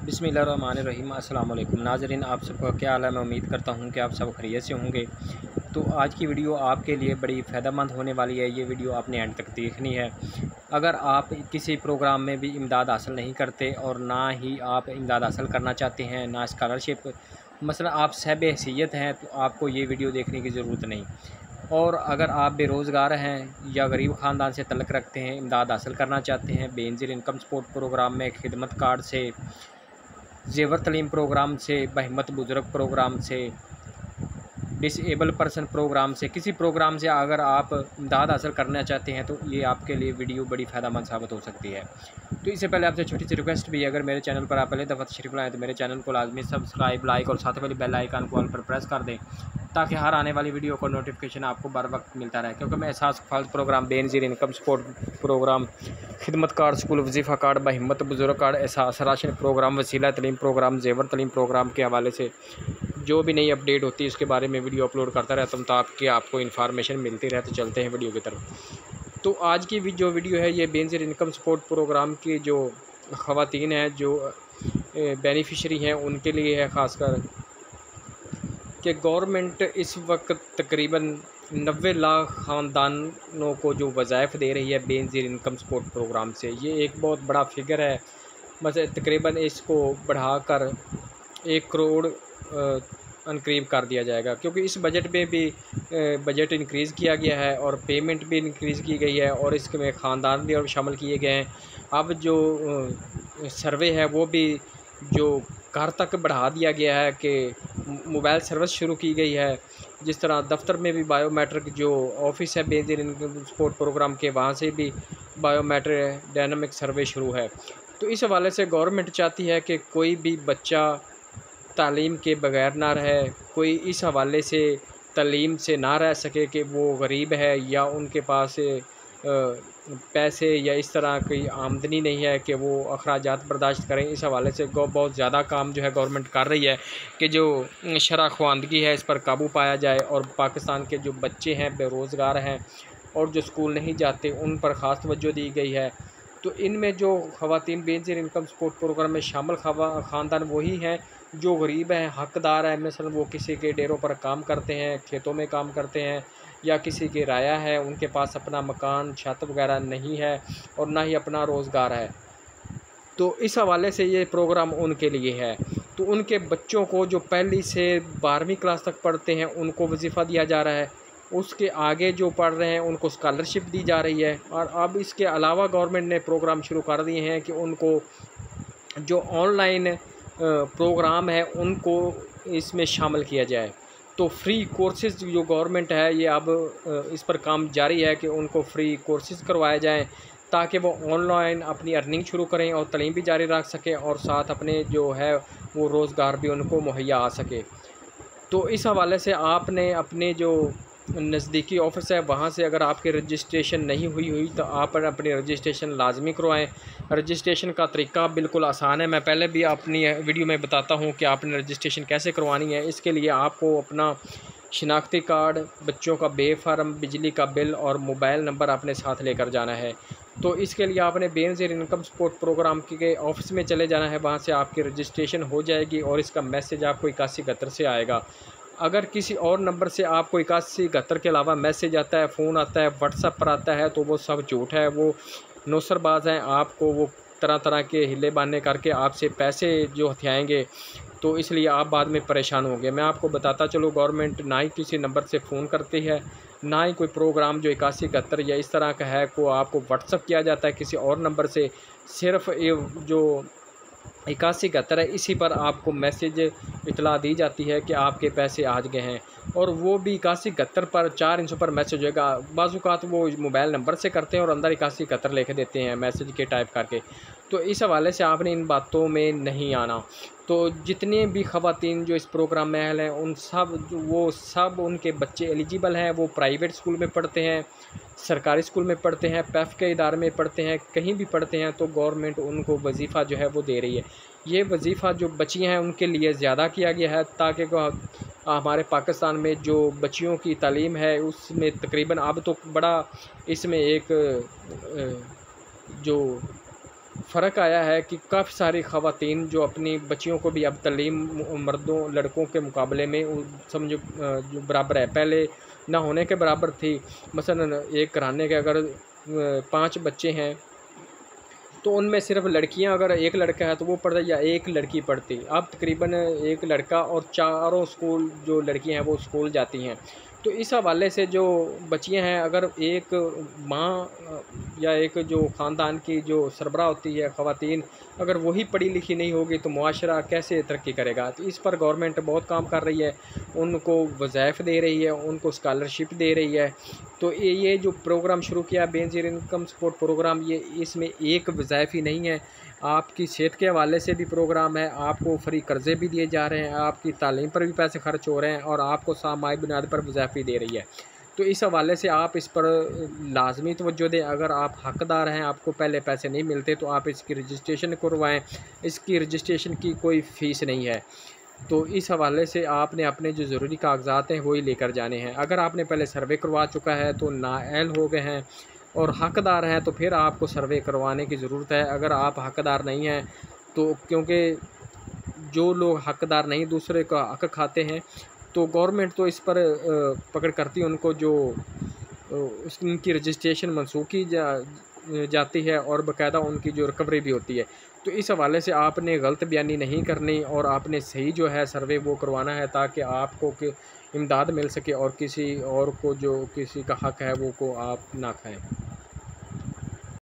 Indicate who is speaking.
Speaker 1: बिस्मिल्लाहिर्रहमानिर्रहीम। अस्सलाम वालेकुम नाज़रीन, आप सबका क्या हाल है। मैं उम्मीद करता हूँ कि आप सब खैरियत से होंगे। तो आज की वीडियो आपके लिए बड़ी फ़ायदेमंद होने वाली है। ये वीडियो आपने एंड तक देखनी है। अगर आप किसी प्रोग्राम में भी इमदाद हासिल नहीं करते और ना ही आप इमदाद हासिल करना चाहते हैं, ना स्कॉलरशिप, मसलन आप सहब-ए-हैसियत हैं, तो आपको ये वीडियो देखने की ज़रूरत नहीं। और अगर आप बेरोज़गार हैं या गरीब ख़ानदान से तल्लुक़ रखते हैं, इमदाद हासिल करना चाहते हैं, बेनज़ीर इनकम सपोर्ट प्रोग्राम में, खिदमत कार्ड से, ज़ेवर तलीम प्रोग्राम से, बहिम्मत बुज़ुर्ग प्रोग्राम से, डिसेबल पर्सन प्रोग्राम से, किसी प्रोग्राम से अगर आप इमदाद हासिल करना चाहते हैं तो ये आपके लिए वीडियो बड़ी फ़ायदेमंद साबित हो सकती है। तो इससे पहले आपसे छोटी सी रिक्वेस्ट भी है, अगर मेरे चैनल पर आप पहले दफ़ा तशरीफ़ लाएँ तो मेरे चैनल को लाजमी सब्सक्राइब, लाइक और साथ वाली बेल आइकन को ऑल पर प्रेस कर दें, ताकि हर आने वाली वीडियो को नोटिफिकेशन आपको बर वक्त मिलता रहे। क्योंकि मैं एहसास फाल्स program, Benazir income support program, खिदमत कार्ड, स्कूल वजीफ़ा कार्ड, बहिम्मत बुज़ुर्ग कार्ड, एहसास राशन प्रोग्राम, वसीला तलीम प्रोग्राम, ज़ेवर तलीम प्रोग्राम के हवाले से जो भी नई अपडेट होती है उसके बारे में वीडियो अपलोड करता रहता हूँ, ताकि आपको इन्फॉर्मेशन मिलती रहे। तो चलते हैं वीडियो की तरफ। तो आज की जो वीडियो है, ये बेनज़ीर इनकम सपोर्ट प्रोग्राम की जो ख़वातीन हैं, जो बेनिफिशरी हैं, उनके लिए है ख़ासकर कि गवर्नमेंट इस वक्त तकरीबन 90 लाख ख़ानदानों को जो वज़ाइफ दे रही है बेनज़ीर इनकम सपोर्ट प्रोग्राम से। ये एक बहुत बड़ा फिगर है। मतलब तकरीबन इसको बढ़ाकर 1 करोड़ अनकरीब कर दिया जाएगा, क्योंकि इस बजट में भी बजट इंक्रीज़ किया गया है और पेमेंट भी इंक्रीज़ की गई है और इसमें ख़ानदान भी और शामिल किए गए हैं। अब जो सर्वे है वो भी जो घर तक बढ़ा दिया गया है कि मोबाइल सर्विस शुरू की गई है। जिस तरह दफ्तर में भी बायोमेट्रिक जो ऑफिस है बेनज़ीर इनकम सपोर्ट प्रोग्राम के, वहाँ से भी बायोमेट्रिक डायनामिक सर्वे शुरू है। तो इस हवाले से गवर्नमेंट चाहती है कि कोई भी बच्चा तालीम के बगैर ना रहे, कोई इस हवाले से तालीम से ना रह सके कि वो गरीब है या उनके पास पैसे या इस तरह की आमदनी नहीं है कि वो अखराजात बर्दाश्त करें। इस हवाले से बहुत ज़्यादा काम जो है गवर्नमेंट कर रही है कि जो शरह ख़वानदगी है इस पर काबू पाया जाए और पाकिस्तान के जो बच्चे हैं, बेरोज़गार हैं और जो स्कूल नहीं जाते, उन पर ख़ास तवज्जो दी गई है। तो इनमें जो ख़वातीन बेनज़ीर इनकम सपोर्ट प्रोग्राम में शामिल ख़ानदान वही हैं जो गरीब हैं, हकदार हैं। मसलन वो किसी के डेरों पर काम करते हैं, खेतों में काम करते हैं, या किसी की राया है, उनके पास अपना मकान, छत वगैरह नहीं है और ना ही अपना रोज़गार है। तो इस हवाले से ये प्रोग्राम उनके लिए है। तो उनके बच्चों को जो पहली से 12वीं क्लास तक पढ़ते हैं उनको वजीफ़ा दिया जा रहा है, उसके आगे जो पढ़ रहे हैं उनको स्कॉलरशिप दी जा रही है। और अब इसके अलावा गवर्नमेंट ने प्रोग्राम शुरू कर दिए हैं कि उनको जो ऑनलाइन प्रोग्राम है उनको इसमें शामिल किया जाए। तो फ्री कोर्सेज़ जो गवर्नमेंट है ये अब इस पर काम जारी है कि उनको फ्री कोर्सेज़ करवाए जाएं, ताकि वो ऑनलाइन अपनी अर्निंग शुरू करें और तालीम भी जारी रख सकें और साथ अपने जो है वो रोज़गार भी उनको मुहैया आ सके। तो इस हवाले से आपने अपने जो नज़दीकी ऑफिस है वहाँ से अगर आपकी रजिस्ट्रेशन नहीं हुई तो आप अपनी रजिस्ट्रेशन लाजमी करवाएं। रजिस्ट्रेशन का तरीका बिल्कुल आसान है, मैं पहले भी अपनी वीडियो में बताता हूँ कि आपने रजिस्ट्रेशन कैसे करवानी है। इसके लिए आपको अपना शिनाख्ती कार्ड, बच्चों का बे फार्म, बिजली का बिल और मोबाइल नंबर अपने साथ लेकर जाना है। तो इसके लिए आपने बेनज़ीर इनकम सपोर्ट प्रोग्राम के ऑफिस में चले जाना है, वहाँ से आपकी रजिस्ट्रेशन हो जाएगी और इसका मैसेज आपको 8171 से आएगा। अगर किसी और नंबर से आपको 8171 के अलावा मैसेज आता है, फ़ोन आता है, व्हाट्सएप पर आता है, तो वो सब झूठ है, वो नौसरबाज हैं। आपको वो तरह तरह के हिले बहाने करके आपसे पैसे जो हथियाएँगे, तो इसलिए आप बाद में परेशान होंगे। मैं आपको बताता चलूँ, गवर्नमेंट ना ही किसी नंबर से फ़ोन करती है, ना ही कोई प्रोग्राम जो 8171 या इस तरह का है को आपको व्हाट्सएप किया जाता है किसी और नंबर से। सिर्फ़ ये जो 8171 है, इसी पर आपको मैसेज इतला दी जाती है कि आपके पैसे आ गए हैं, और वो भी 8171 पर 4 इंचों पर मैसेज होएगा। बाज़-औक़ात वो मोबाइल नंबर से करते हैं और अंदर 8171 लिख देते हैं मैसेज के टाइप करके। तो इस हवाले से आपने इन बातों में नहीं आना। तो जितने भी ख़वातीन जो इस प्रोग्राम में अहल हैं उन सब उनके बच्चे एलिजिबल हैं। वो प्राइवेट स्कूल में पढ़ते हैं, सरकारी स्कूल में पढ़ते हैं, पैफ के इदारे में पढ़ते हैं, कहीं भी पढ़ते हैं, तो गवर्नमेंट उनको वजीफ़ा जो है वो दे रही है। ये वजीफ़ा जो बच्चियाँ हैं उनके लिए ज़्यादा किया गया है, ताकि हमारे पाकिस्तान में जो बच्चियों की तालीम है उसमें तकरीबन अब तो बड़ा इसमें एक जो
Speaker 2: फ़र्क आया है कि काफ़ी सारी ख़वातीन जो अपनी बच्चियों को भी अब तालीम मर्दों लड़कों के मुकाबले में समझो जो बराबर है, पहले ना होने के बराबर थी। मसलन एक घराने के अगर 5 बच्चे हैं तो उनमें सिर्फ लड़कियां अगर एक लड़का है तो वो पढ़ता या एक लड़की पढ़ती। अब तकरीबन एक लड़का और चारों स्कूल जो लड़कियां हैं वो स्कूल जाती हैं। तो इस हवाले से जो बच्चियां हैं, अगर एक माँ या एक जो ख़ानदान की जो सरबरा होती है ख़वातीन, अगर वही पढ़ी लिखी नहीं होगी तो मुआशरा कैसे तरक्की करेगा। तो इस पर गवर्नमेंट बहुत काम कर रही है, उनको वज़ाइफ दे रही है, उनको स्कॉलरशिप दे रही है। तो ये जो प्रोग्राम शुरू किया बेनज़ीर इनकम सपोर्ट प्रोग्राम, ये इसमें एक वज़ाइफ ही नहीं है, आपकी सेहत के हवाले से भी प्रोग्राम है, आपको फ्री कर्ज़े भी दिए जा रहे हैं, आपकी तालीम पर भी पैसे खर्च हो रहे हैं और आपको सामाई बुनियाद पर वज़ाइफ भी दे रही है। तो इस हवाले से आप इस पर लाजमी तवज्जो दें। अगर आप हकदार हैं, आपको पहले पैसे नहीं मिलते तो आप इसकी रजिस्ट्रेशन करवाएँ। इसकी रजिस्ट्रेशन की कोई फ़ीस नहीं है। तो इस हवाले से आपने अपने जो ज़रूरी कागज़ात हैं वही लेकर जाने हैं। अगर आपने पहले सर्वे करवा चुका है तो नाअहल हो गए हैं और हकदार हैं तो फिर आपको सर्वे करवाने की ज़रूरत है। अगर आप हकदार नहीं हैं तो, क्योंकि जो लोग हकदार नहीं दूसरे का हक खाते हैं, तो गवर्नमेंट तो इस पर पकड़ करती है उनको, जो उनकी रजिस्ट्रेशन मनसूख की जाती है और बाकायदा उनकी जो रिकवरी भी होती है। तो इस हवाले से आपने गलत बयानी नहीं करनी और आपने सही जो है सर्वे वो करवाना है, ताकि आपको कि इमदाद मिल सके और किसी और को जो किसी का हक है वो को आप ना खाएं।